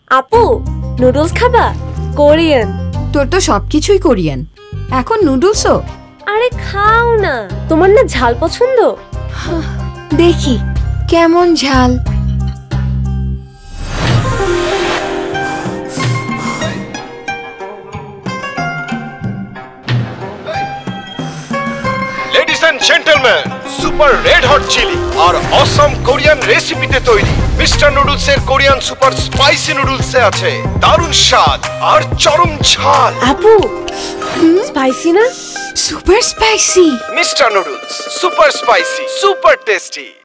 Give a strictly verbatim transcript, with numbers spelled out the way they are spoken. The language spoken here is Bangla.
আপু নুডলস খাবা? কোরিয়ান। তোর তো সবকিছুই কোরিয়ান, এখন নুডলসও? আরে খাও না, তোমার না ঝাল পছন্দ? দেখি কেমন ঝাল। Ladies and gentlemen, super red hot chili আর awesome কোরিয়ান রেসিপিতে তৈরি মিস্টার নুডলস এর কোরিয়ান সুপার স্পাইসি নুডলস এ আছে দারুণ স্বাদ আর চরম ঝাল। আপু স্পাইসি না? Super spicy. Mister noodles super spicy super tasty.